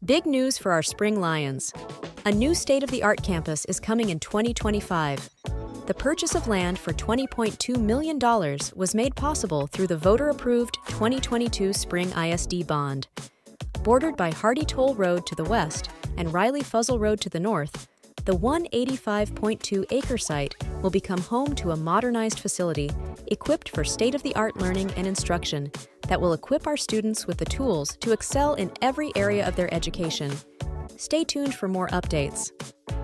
Big news for our Spring Lions. A new state-of-the-art campus is coming in 2025. The purchase of land for $20.2 million was made possible through the voter-approved 2022 Spring ISD bond. Bordered by Hardy Toll Road to the west and Riley Fuzzel Road to the north, the 185.2-acre site will become home to a modernized facility equipped for state-of-the-art learning and instruction that will equip our students with the tools to excel in every area of their education. Stay tuned for more updates.